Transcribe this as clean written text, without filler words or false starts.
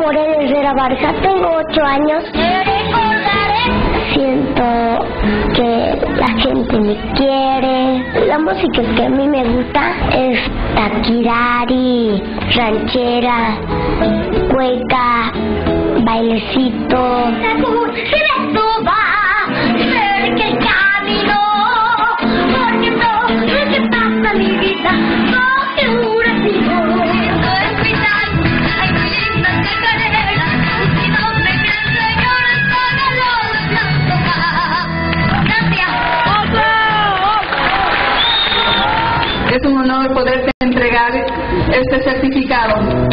Morel Herrera Barja, tengo 8 años. Siento que la gente me quiere. La música que a mí me gusta es taquirari, ranchera, cueca, bailecito. Es un honor poderte entregar este certificado.